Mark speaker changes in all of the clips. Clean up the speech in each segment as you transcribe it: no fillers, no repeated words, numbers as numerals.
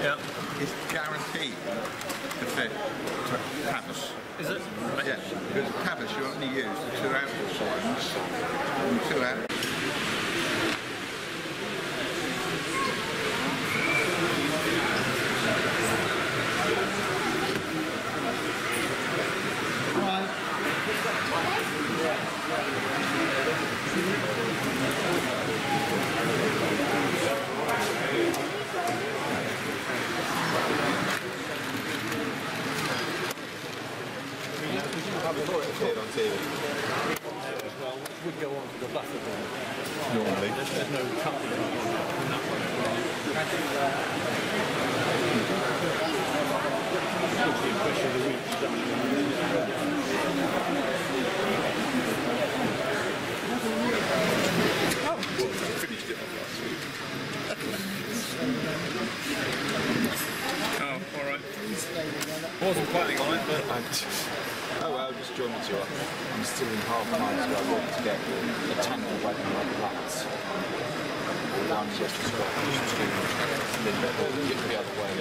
Speaker 1: is guaranteed to fit Tavis.
Speaker 2: Is it?
Speaker 1: Yeah, because Tavis you only use the 2 output ones and 2 out.
Speaker 2: Well, we'd go on to the buffer then.
Speaker 1: Normally.
Speaker 2: There's no coupling in that one. Gives the impression of the reach.
Speaker 1: Finished it off last week.
Speaker 2: Oh, alright. Wasn't planning on it, but...
Speaker 3: Oh well, just join the 2 up. I'm still in half time, so I want to get a tangle weapon like that. Or down just to stop, just to a little bit, or get the other way.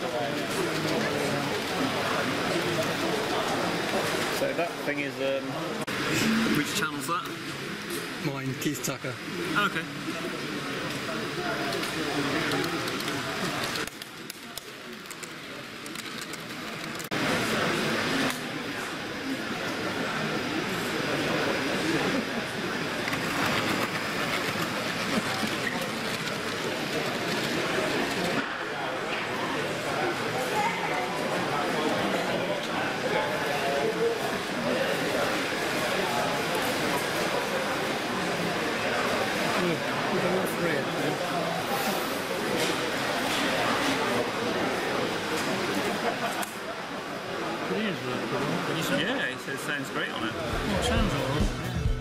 Speaker 2: So that thing is, which channel's that?
Speaker 4: Mine, Keith Tucker.
Speaker 2: Okay. Yeah, he says it sounds great on it. It sounds all right.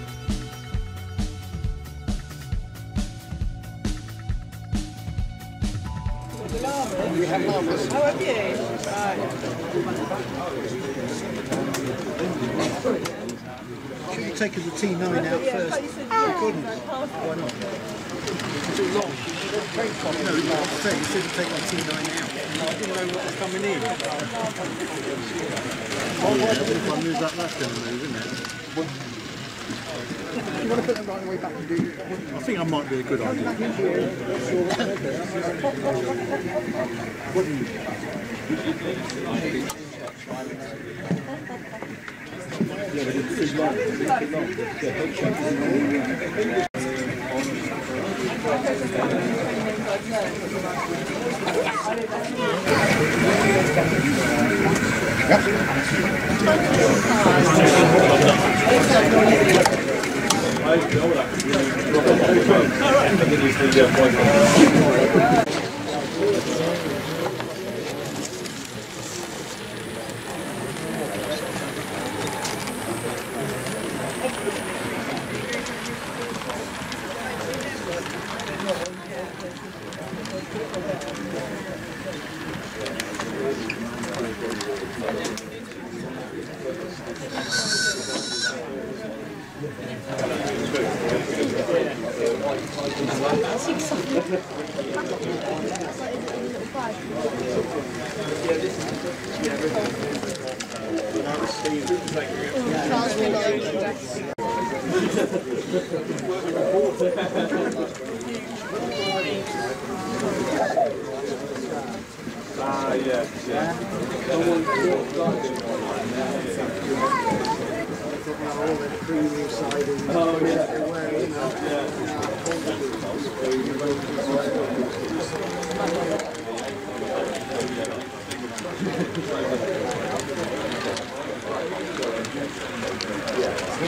Speaker 5: How have you?
Speaker 4: Should you take the T9 out first? You couldn't. Why not? Too long. No, you said you take the T9 out. I didn't know what was coming in. If I move that, that's going to move, isn't it? You want to put them right away back and do it? I think that might be a good idea. Yeah, but it's too long.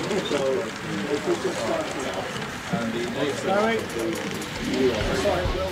Speaker 5: Sorry.